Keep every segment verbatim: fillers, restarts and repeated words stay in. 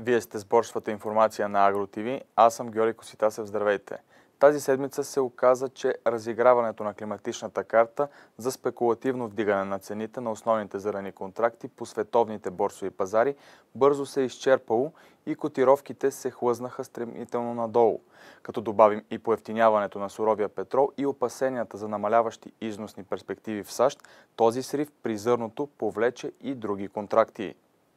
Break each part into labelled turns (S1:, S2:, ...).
S1: Вие сте с борсовата информация на Агро Т В. Аз съм Георги Коситасев. Здравейте! Тази седмица се оказа, че разиграването на климатичната карта за спекулативно вдигане на цените на основните зърнени контракти по световните борсови пазари бързо се е изчерпало и котировките се хлъзнаха стремително надолу. Като добавим и поевтиняването на суровия петрол и опасенията за намаляващи износни перспективи в САЩ, този срив при зърното повлече и други контракти.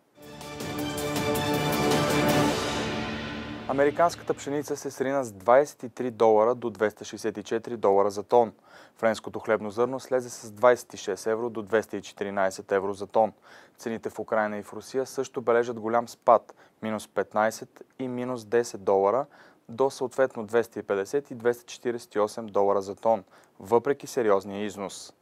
S1: Американската пшеница се срина с двадесет и три долара до двеста шестдесет и четири долара за тон. Френското хлебно зърно слезе с двадесет и шест евро до двеста и четиринадесет евро за тон. Цените в Украйна и в Русия също бележат голям спад – минус петнадесет и минус десет долара до съответно двеста и петдесет и двеста четиридесет и осем долара за тон, въпреки сериозния износ.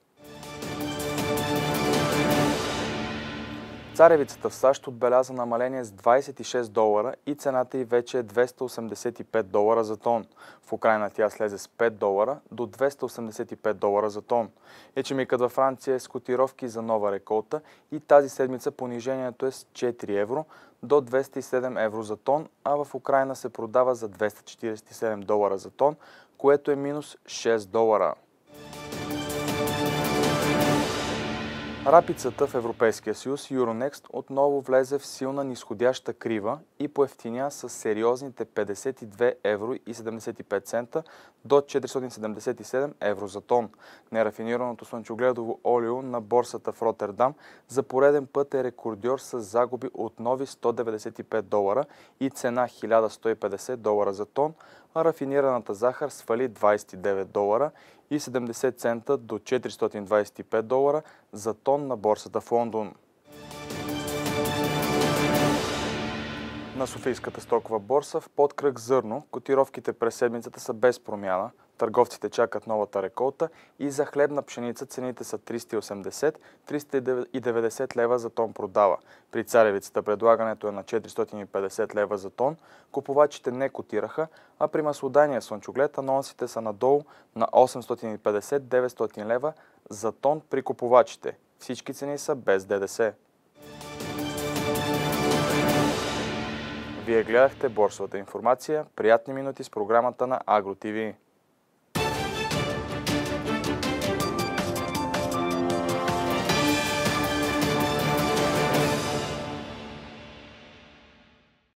S1: Царевицата в САЩ отбеляза намаление с двадесет и шест долара и цената й вече е двеста осемдесет и пет долара за тон. В Украйна тя слезе с пет долара до двеста осемдесет и пет долара за тон. Ечемикът във Франция е с котировки за нова реколта и тази седмица понижението е с четири евро до двеста и седем евро за тон, а в Украйна се продава за двеста четиридесет и седем долара за тон, което е минус шест долара. Рапицата в Европейския съюз Euronext отново влезе в силна нисходяща крива и поевтиня с сериозните петдесет и две евро и седемдесет и пет цента до четиристотин седемдесет и седем евро за тон. Нерафинираното слънчогледово олио на борсата в Ротердам за пореден път е рекордьор с загуби от нови сто деветдесет и пет долара и цена хиляда сто и петдесет долара за тон, а рафинираната захар свали двадесет и девет долара и седемдесет цента до четиристотин двадесет и пет долара за тон на борсата в Лондон. На Софийската стокова борса в подкръг зърно котировките през седмицата са без промяна. Търговците чакат новата реколта и за хлебна пшеница цените са триста и осемдесет до триста и деветдесет лева за тон продава. При царевицата предлагането е на четиристотин и петдесет лева за тон. Купувачите не котираха, а при маслодайния слънчоглед анонсите са надолу на осемстотин и петдесет до деветстотин лева за тон при купувачите. Всички цени са без Д Д С. Вие гледахте борсовата информация. Приятни минути с програмата на Агро Т В.